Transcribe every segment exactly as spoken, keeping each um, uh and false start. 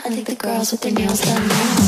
I think the girls with their nails done now.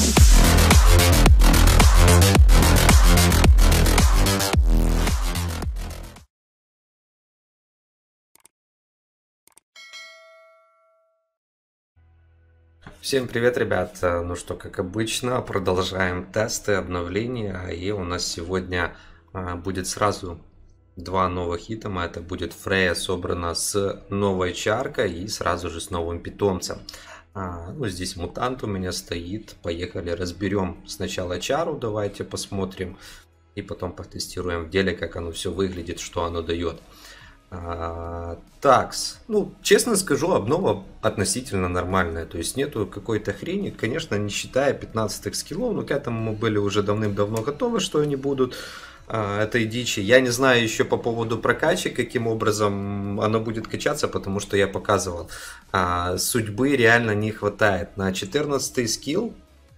Всем привет, ребят! Ну что, как обычно, продолжаем тесты, обновления. И у нас сегодня будет сразу два новых итема. Это будет Фрея собрана с новой чаркой и сразу же с новым питомцем. А, ну, здесь мутант у меня стоит. Поехали, разберем сначала чару, давайте посмотрим. И потом потестируем в деле, как оно все выглядит, что оно дает. А, такс, ну, честно скажу, обнова относительно нормальная, то есть нету какой-то хрени, конечно, не считая пятнадцатых скиллов, но к этому мы были уже давным-давно готовы, что они будут а, этой дичи. Я не знаю еще по поводу прокачек, каким образом оно будет качаться, потому что я показывал, а, судьбы реально не хватает. На четырнадцатый скилл,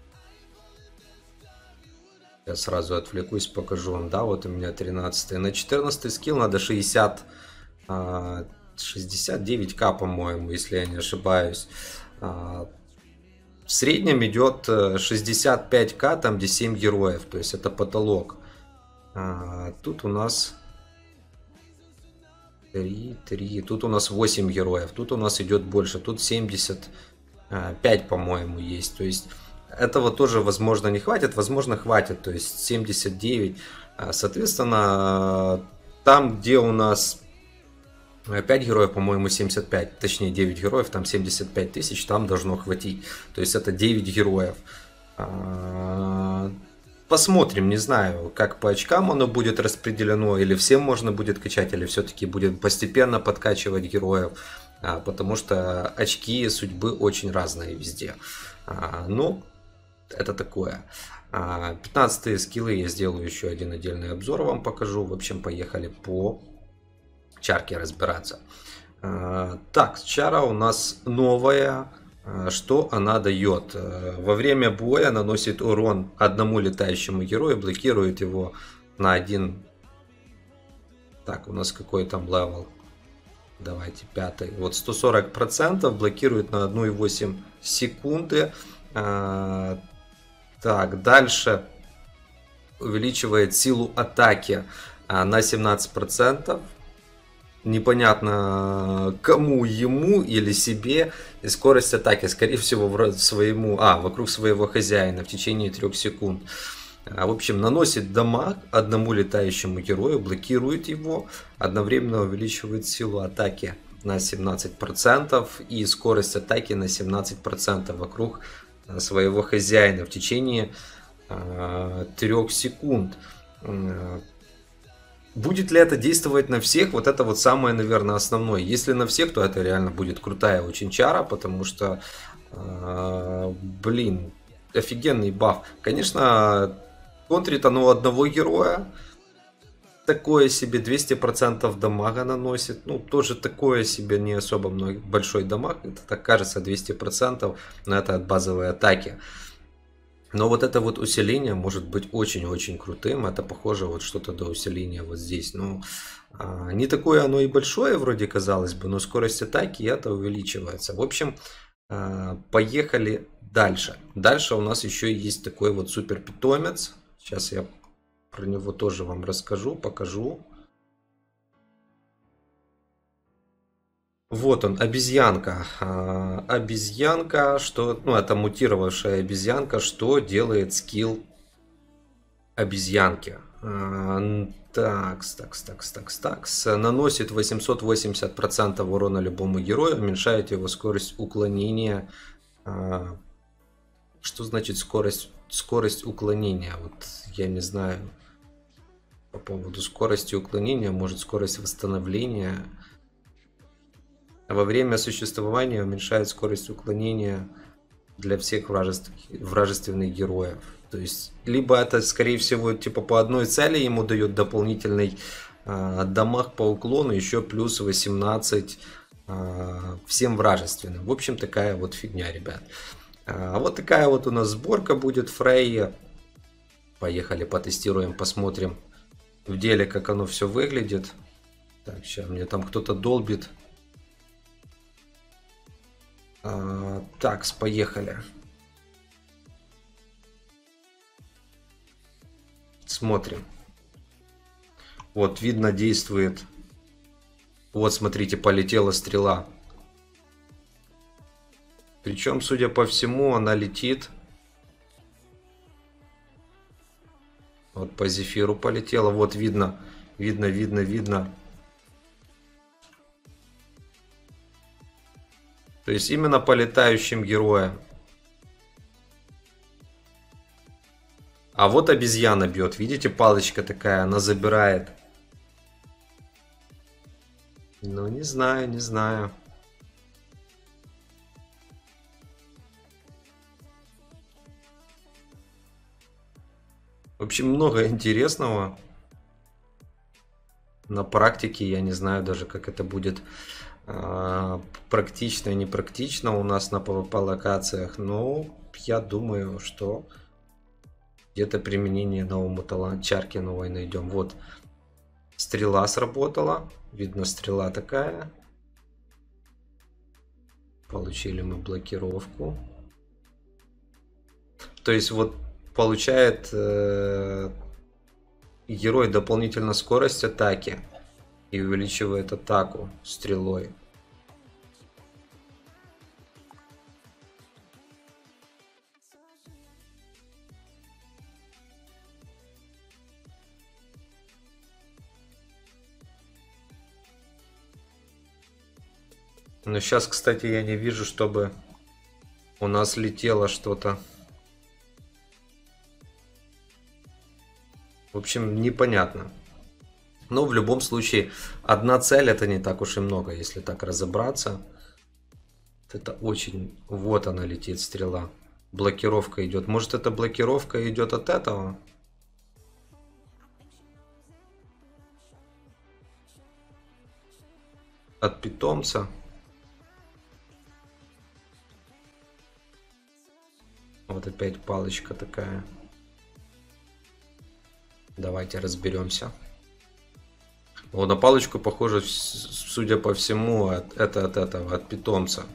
я сразу отвлекусь, покажу вам, да, вот у меня тринадцатый, на четырнадцатый скилл надо шестьдесят, шестьдесят девять ка, по-моему, если я не ошибаюсь. В среднем идет шестьдесят пять ка, там где семь героев, то есть это потолок. Тут у нас три, три, тут у нас восемь героев, тут у нас идет больше, тут семьдесят пять, по-моему, есть. То есть этого тоже, возможно, не хватит, возможно, хватит, то есть семьдесят девять. Соответственно, там, где у нас пять героев, по-моему, семьдесят пять, точнее девять героев, там семьдесят пять тысяч, там должно хватить. То есть это девять героев. Посмотрим, не знаю, как по очкам оно будет распределено, или всем можно будет качать, или все-таки будет постепенно подкачивать героев. Потому что очки судьбы очень разные везде. Ну, это такое. пятнадцатые скиллы я сделаю еще один отдельный обзор, вам покажу. В общем, поехали по чарке разбираться. Так, чара у нас новая. Что она дает? Во время боя наносит урон одному летающему герою, блокирует его на один. Так, у нас какой там левел? Давайте пятый. Вот сто сорок процентов блокирует на одну и восемь секунды. Так, дальше увеличивает силу атаки на семнадцать процентов. Непонятно кому, ему или себе. И скорость атаки, скорее всего, своему, а, вокруг своего хозяина в течение трех секунд. В общем, наносит дамаг одному летающему герою, блокирует его, одновременно увеличивает силу атаки на семнадцать процентов и скорость атаки на семнадцать процентов вокруг своего хозяина в течение э, трех секунд. Будет ли это действовать на всех? Вот это вот самое, наверное, основное. Если на всех, то это реально будет крутая очень чара, потому что, э, блин, офигенный баф. Конечно, контрит оно одного героя. Такое себе, двести процентов дамага наносит. Ну, тоже такое себе, не особо много, большой дамаг. Это так кажется, двести процентов, но это от базовой атаки. Но вот это вот усиление может быть очень-очень крутым. Это похоже вот что-то до усиления вот здесь. Ну, не такое оно и большое вроде казалось бы, но скорость атаки это увеличивается. В общем, поехали дальше. Дальше у нас еще есть такой вот супер питомец. Сейчас я про него тоже вам расскажу, покажу. Вот он, обезьянка. А, обезьянка, что, ну, это мутировавшая обезьянка, что делает скилл обезьянки. А, такс, такс, такс, такс, такс. Наносит восемьсот восемьдесят процентов урона любому герою, уменьшает его скорость уклонения. А, что значит скорость, скорость уклонения? Вот я не знаю по поводу скорости уклонения, может скорость восстановления. Во время существования уменьшает скорость уклонения для всех вражественных, вражественных героев. То есть, либо это, скорее всего, типа по одной цели ему дает дополнительный э, дамаг по уклону, еще плюс восемнадцать э, всем вражественным. В общем, такая вот фигня, ребят. А вот такая вот у нас сборка будет Фрейя. Поехали, потестируем, посмотрим в деле, как оно все выглядит. Так, сейчас мне там кто-то долбит. А, Так, поехали. Смотрим. Вот, видно, действует. Вот, смотрите, полетела стрела. Причем, судя по всему, она летит. Вот по Зефиру полетела. Вот видно, видно, видно, видно. То есть именно по летающим героям. А вот обезьяна бьет. Видите, палочка такая, она забирает. Ну, не знаю, не знаю. В общем, много интересного. На практике я не знаю даже, как это будет э, практично и непрактично у нас на PvP локациях. Но я думаю, что где-то применение новому таланту, чарки новой найдем. Вот, стрела сработала. Видно, стрела такая. Получили мы блокировку. То есть вот получает э, герой дополнительно скорость атаки и увеличивает атаку стрелой. Но сейчас, кстати, я не вижу, чтобы у нас летело что-то. В общем, непонятно. Но в любом случае, одна цель это не так уж и много, если так разобраться. Это очень... Вот она летит, стрела. Блокировка идет. Может, эта блокировка идет от этого? От питомца? Вот опять палочка такая. Давайте разберемся. Вот на палочку похоже, судя по всему, от, это от этого, от питомца.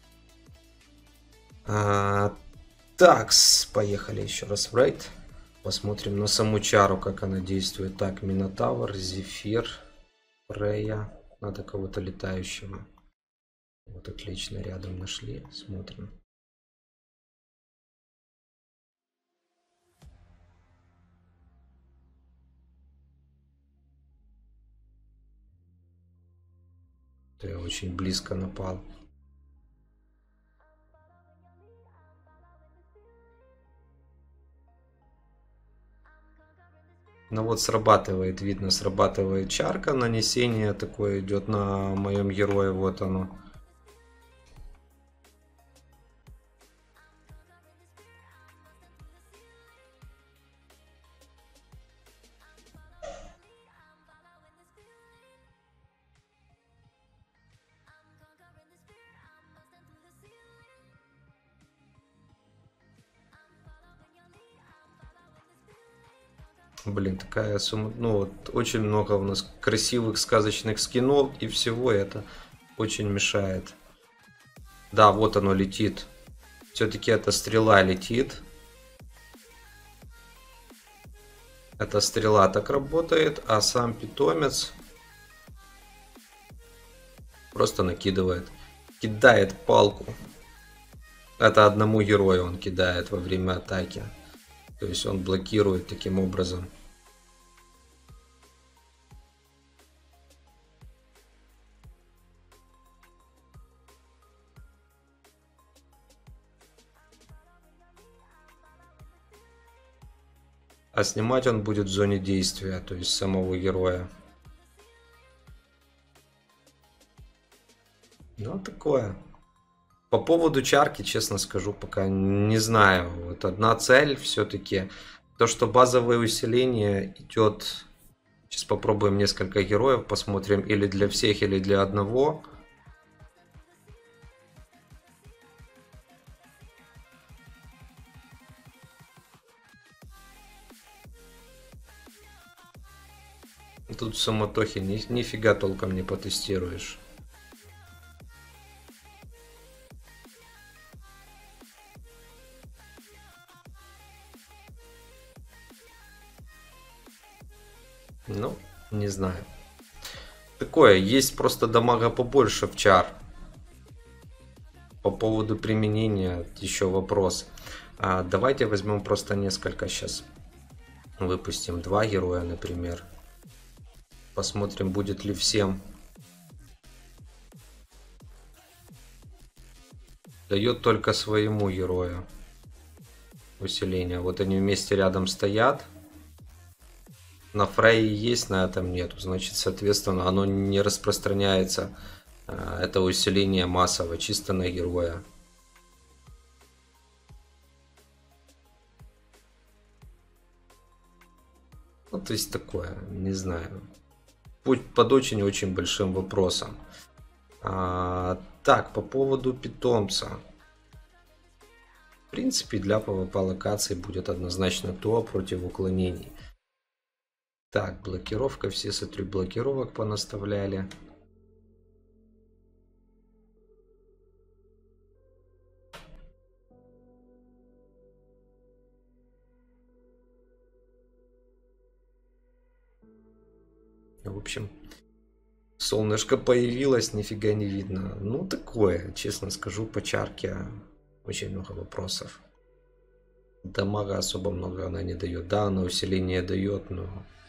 А, так, поехали еще раз в рейд. Посмотрим на саму чару, как она действует. Так, Минотавр, Зефир, Freya. Надо кого-то летающего. Вот отлично, рядом нашли. Смотрим. Я очень близко напал. Ну вот срабатывает, видно, срабатывает чарка, нанесение такое идет на моем герое, вот оно. Блин, такая сумма. Ну вот, очень много у нас красивых сказочных скинов, и всего это очень мешает. Да, вот оно летит. Все-таки эта стрела летит. Эта стрела так работает, а сам питомец просто накидывает. Кидает палку. Это одному герою он кидает во время атаки. То есть он блокирует таким образом. А снимать он будет в зоне действия, то есть самого героя. Ну, такое. По поводу чарки, честно скажу, пока не знаю. Вот одна цель все-таки. То, что базовое усиление идет... Сейчас попробуем несколько героев, посмотрим. Или для всех, или для одного. Тут в суматохе ни, нифига толком не потестируешь. Ну, не знаю. Такое, есть просто дамага побольше в чар. По поводу применения еще вопрос. А, давайте возьмем просто несколько сейчас. Выпустим два героя, например. Посмотрим, будет ли всем. Дает только своему герою усиление. Вот они вместе рядом стоят. На Фрейе есть, на этом нету. Значит, соответственно, оно не распространяется. Это усиление массово, чисто на героя. Ну, то есть такое, не знаю. Путь под очень-очень большим вопросом. А, так, по поводу питомца. В принципе, для ПВП локации будет однозначно то против уклонений. Так, блокировка. Все смотрю, блокировок понаставляли. В общем, солнышко появилось, нифига не видно. Ну, такое, честно скажу, по чарке очень много вопросов. Дамага особо много она не дает. Да, она усиление дает, но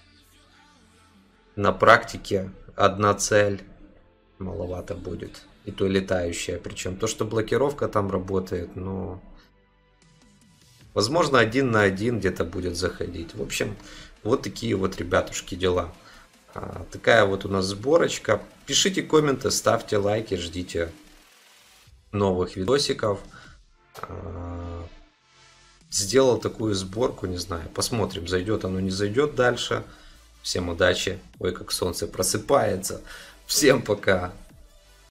на практике одна цель маловато будет. И то летающая. Причем то, что блокировка там работает, но... Возможно, один на один где-то будет заходить. В общем, вот такие вот, ребятушки, дела. А, такая вот у нас сборочка. Пишите комменты, ставьте лайки, ждите новых видосиков. А, сделал такую сборку, не знаю. Посмотрим, зайдет оно, не зайдет дальше. Всем удачи. Ой, как солнце просыпается. Всем пока.